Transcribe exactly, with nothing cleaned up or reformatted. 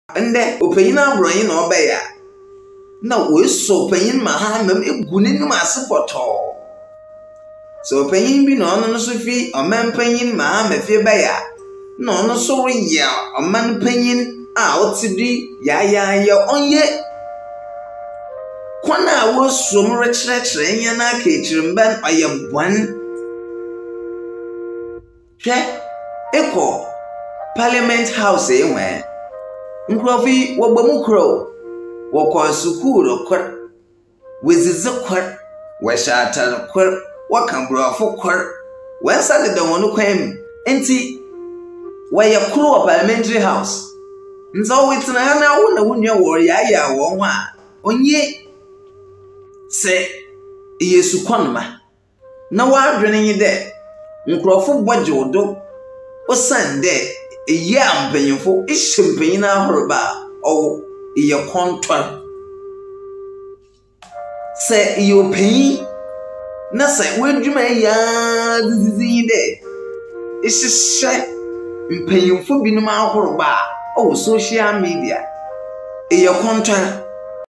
Ende opanyin abronyi na obeya na we so opanyin ma ha mam egu ne nim ase poto so opanyin bi na ono no so fi oman panyin ma ma fi beya na ono so ya oman panyin a otidi ya ya ya onye kwana wo so mre kire kire nya na ka echirimban oyebwan hwe eko Parliament House enwe Nkrofi wabamukro wako sukuru kwar wezizi kwar washatar kwar wakambrofo kwar wansa de wonu kwem enti wayakuru wa Parliamentary House nzo witina hana wona wunwa wo yaya wo ho a onye se yesu kwanma na wadwene nyi de nkrofo boje wodo osande iya mpanyimfo ihye na ahoroba o iye kontwa se iyo panyin na se wadwuma ya zizizi de ihye mpanyimfo binum ahoroba o social media iye kontwa